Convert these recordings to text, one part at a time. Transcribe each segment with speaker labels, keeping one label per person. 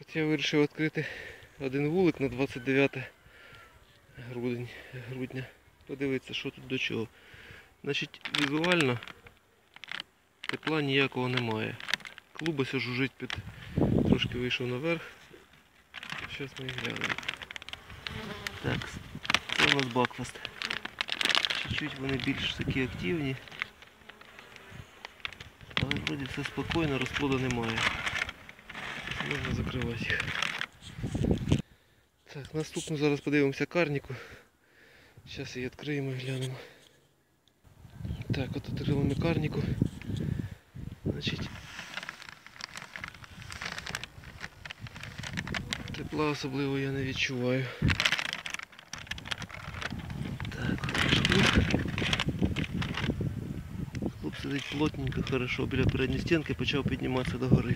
Speaker 1: Я вирішив відкрити один вулик на 29 грудня. Подивитися, що тут до чого. Значить, візуально тепла ніякого немає. Клуб ось жужжить під... Трошки вийшов наверх. Зараз ми їх глянемо. Так, це у нас Бакфаст. Чуть-чуть вони більш такі активні. Але вроді все спокійно, розплоду немає. Можна закривати їх. Так, наступну зараз подивимося карніку. Зараз її відкриємо і глянемо. Так, от відкрили ми карніку. Значить, тепла особливо я не відчуваю. Так, от наш клуб. Клуб сидить плотненько, хорошо, біля передньої стінки почав підніматися до гори.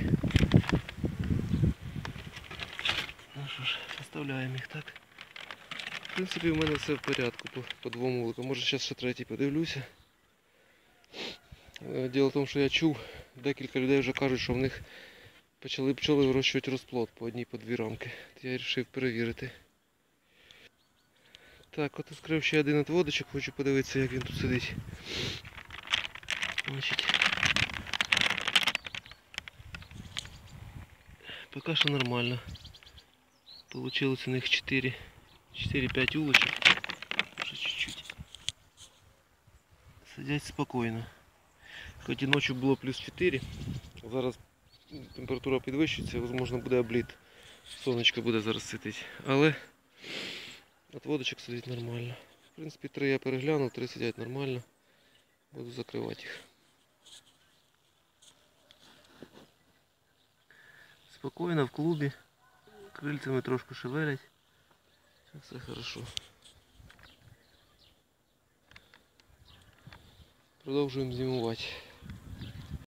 Speaker 1: Ну що ж, оставляємо їх так. В принципі, в мене все в порядку по двом вуликам. Може зараз ще третій подивлюся. Діло в тому, що я чув, декілька людей вже кажуть, що в них почали пчоли вирощувати розплод по одній, по дві рамки. Я вирішив перевірити. Так, от відкрив ще один отводочок, хочу подивитися, як він тут сидить. Значить, поки що нормально. Получилось у них 4-5 улочок. Може чуть-чуть. Сидять спокійно. Хоч і ночі було плюс 4, зараз температура підвищується, можливо буде обліт. Сонечко буде зараз світити. Але отводочок сидить нормально. В принципі, 3 я переглянув, 3 сидять нормально. Буду закривати їх. Спокійно в клубі. Крильцями трошки шевелять. Все хорошо. Продовжуємо зимувати.